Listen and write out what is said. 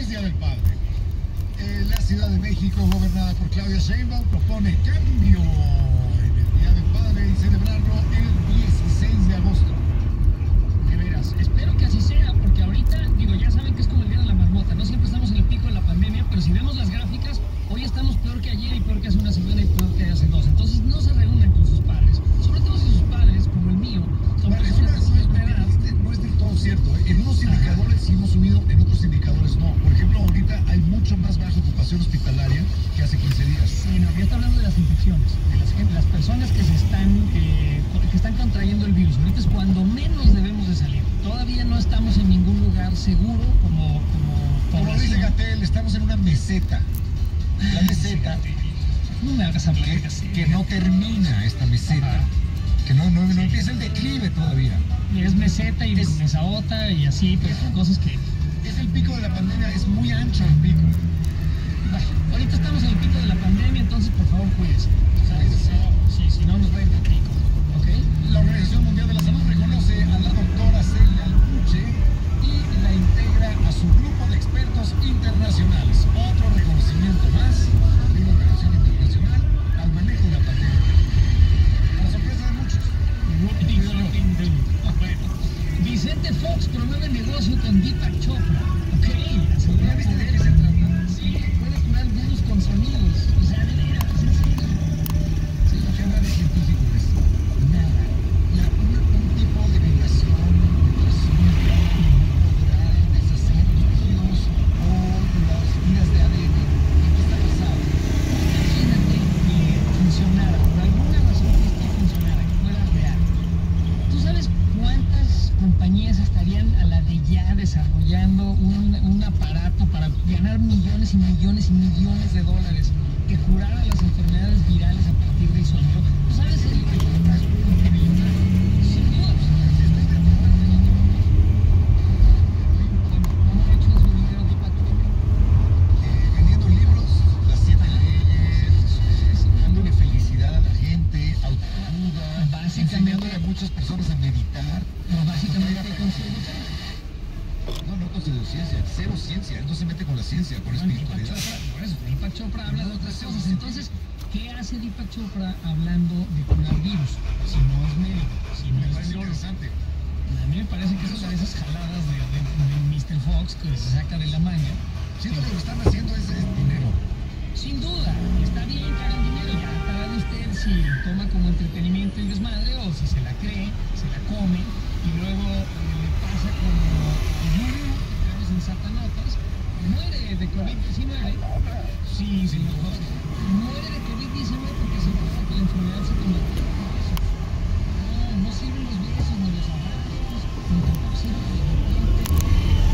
Feliz Día del Padre. La Ciudad de México, gobernada por Claudia Sheinbaum, propone cambio en el Día del Padre y celebrarlo el 16 de agosto. De veras, espero que así sea, porque ahorita, digo, ya saben que es como el Día de la Marmota, no siempre estamos en el pico de la pandemia, pero si vemos las gráficas, hoy estamos peor que ayer y peor que hace una semana y peor que hace dos. Entonces no se reúnan con sus padres, sobre todo si sus padres, como el mío, son personas de cierta edad. No es del todo cierto. En unos indicadores sí hemos subido, en otros indicadores no. Por ejemplo, ahorita hay mucho más baja ocupación hospitalaria que hace 15 días. Sí, no, yo estoy hablando de las infecciones, de las personas que están contrayendo el virus. Ahorita es cuando menos debemos de salir. Todavía no estamos en ningún lugar seguro como Como dice Gatell, estamos en una meseta. La meseta no me hagas hablar así. que no termina esta meseta. Ajá. Que no empieza el declive todavía. Es meseta y Es- mesaota y así, pues son cosas que... Es el pico de la pandemia, es muy ancho el pico. Bueno, ahorita estamos en el pico de la pandemia, entonces por favor cuídense. Sí, si no nos va a ir de pico, ¿ok? La Organización Mundial de la Salud reconoce a la doctora Celia Alpuche y la integra a su grupo de expertos internacionales. Otro reconocimiento más de una organización internacional al manejo de la pandemia. A la sorpresa de muchos. Vicente Fox promueve negocio con Deepak Chopra. Ok, ¿Ya viste de qué se trata? Sí, puede curar virus con sonidos. O sea, de veras, en serio. Sí, lo que habla de científico es nada. Un tipo de vibración ultrasónica podrá deshacer los tejidos o las vidas de ADN. ¿Y qué está pasando? Imagínate que funcionara, por alguna razón que esto funcionara, que fuera real. ¿Tú sabes cuántas compañías estarían a la de ya desarrollando un aparato para ganar millones y millones y millones de dólares que curara las enfermedades virales a partir del sonido? ¿Tú sabes el sin duda, ¿cómo ha hecho en su dinero Deepak Chopra? Vendiendo libros, las 7 leyes, dándole felicidad a la gente, autoayuda, Básicamente. enseñándole a muchas personas a meditar. Pero básicamente con su No con pseudociencia, cero ciencia. Él no se mete con la ciencia, con espiritualidad. Por eso, Deepak Chopra habla de otras cosas. Entonces, ¿qué hace Deepak Chopra hablando de curar virus? Si no es médico, si no Me es parece biólogo. interesante. A mí me parece que es una de esas jaladas de Mr. Fox que se saca de la manga. Siento que lo que están haciendo es dinero. Sin duda, está bien que hagan dinero, ya paga usted si toma como entretenimiento el desmadre o si se la cree, se la come y luego le pasa como creemos en satanotas, muere de COVID-19. Sí, señor Fox, muere de COVID-19 porque se cree que la enfermedad se convirtió en eso. No sirven los besos ni los abrazos, ni tampoco sirve de repente